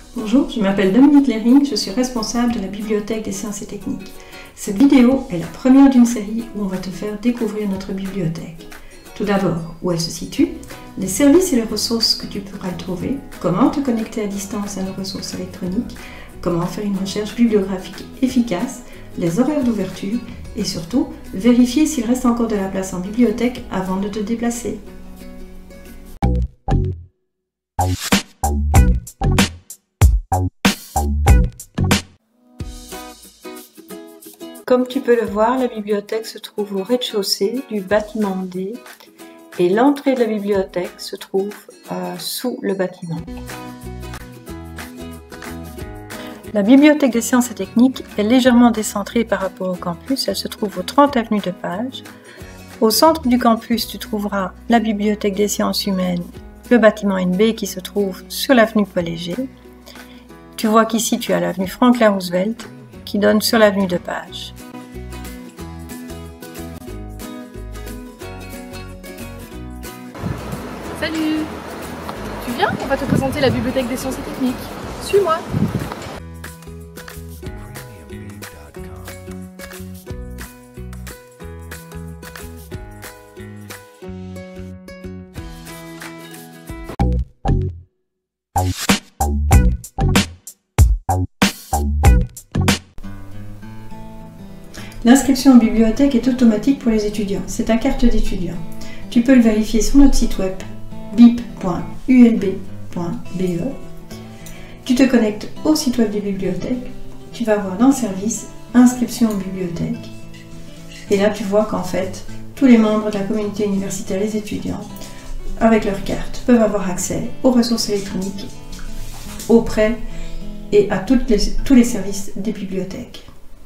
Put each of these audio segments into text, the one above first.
Bonjour, je m'appelle Dominique Lering, je suis responsable de la Bibliothèque des sciences et techniques. Cette vidéo est la première d'une série où on va te faire découvrir notre bibliothèque. Tout d'abord, où elle se situe, les services et les ressources que tu pourras y trouver, comment te connecter à distance à nos ressources électroniques, comment faire une recherche bibliographique efficace, les horaires d'ouverture et surtout, vérifier s'il reste encore de la place en bibliothèque avant de te déplacer. Comme tu peux le voir, la bibliothèque se trouve au rez-de-chaussée du bâtiment D et l'entrée de la bibliothèque se trouve sous le bâtiment. La bibliothèque des sciences et techniques est légèrement décentrée par rapport au campus. Elle se trouve au 30 avenue de Page. Au centre du campus, tu trouveras la bibliothèque des sciences humaines, le bâtiment NB qui se trouve sur l'avenue Paul-Léger. Tu vois qu'ici tu as l'avenue Franklin Roosevelt qui donne sur l'avenue de Page. Salut! Tu viens? On va te présenter la bibliothèque des sciences et techniques. Suis-moi! L'inscription en bibliothèque est automatique pour les étudiants. C'est ta carte d'étudiant. Tu peux le vérifier sur notre site web bip.ulb.be. Tu te connectes au site web des bibliothèques. Tu vas voir dans Service, Inscription en bibliothèque. Et là, tu vois qu'en fait, tous les membres de la communauté universitaire, les étudiants, avec leur carte, peuvent avoir accès aux ressources électroniques, aux prêts et à tous les services des bibliothèques.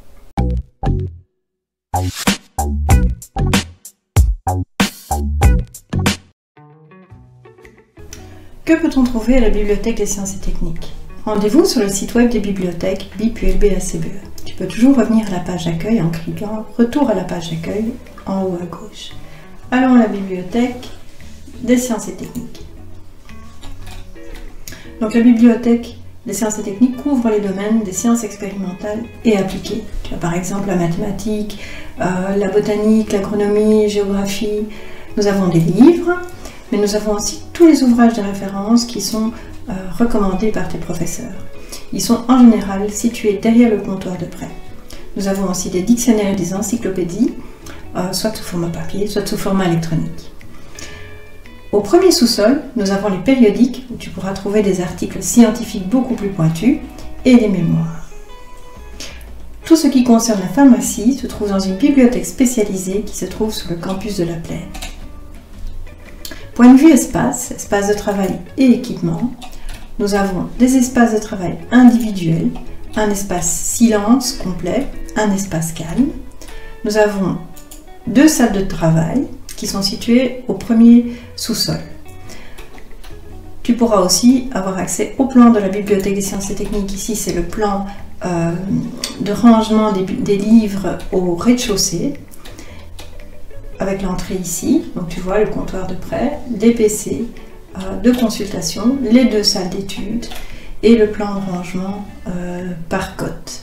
Que peut-on trouver à la Bibliothèque des sciences et techniques? Rendez-vous sur le site web des bibliothèques BIP-ULB-ACBE. Tu peux toujours revenir à la page d'accueil en cliquant « Retour à la page d'accueil » en haut à gauche. Allons à la Bibliothèque des sciences et techniques. Donc la Bibliothèque des sciences et techniques couvre les domaines des sciences expérimentales et appliquées. Tu as par exemple la mathématique, la botanique, l'agronomie, géographie. Nous avons des livres, mais nous avons aussi tous les ouvrages de référence qui sont recommandés par tes professeurs. Ils sont en général situés derrière le comptoir de prêt. Nous avons aussi des dictionnaires et des encyclopédies, soit sous format papier, soit sous format électronique. Au premier sous-sol, nous avons les périodiques, où tu pourras trouver des articles scientifiques beaucoup plus pointus, et des mémoires. Tout ce qui concerne la pharmacie se trouve dans une bibliothèque spécialisée qui se trouve sur le campus de la Plaine. Point de vue espace, espace de travail et équipement, nous avons des espaces de travail individuels, un espace silence complet, un espace calme. Nous avons 2 salles de travail qui sont situées au premier sous-sol. Tu pourras aussi avoir accès au plan de la Bibliothèque des sciences et techniques. Ici, c'est le plan de rangement des livres au rez-de-chaussée, avec l'entrée ici. Donc tu vois le comptoir de prêt, les PC de consultation, les 2 salles d'études et le plan de rangement par cote.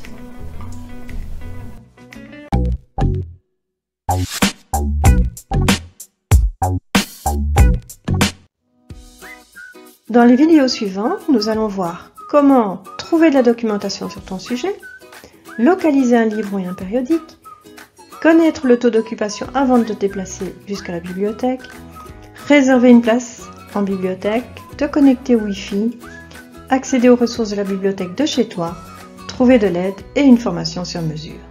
Dans les vidéos suivantes, nous allons voir comment trouver de la documentation sur ton sujet, localiser un livre ou un périodique, connaître le taux d'occupation avant de te déplacer jusqu'à la bibliothèque, réserver une place en bibliothèque, te connecter au Wi-Fi, accéder aux ressources de la bibliothèque de chez toi, trouver de l'aide et une formation sur mesure.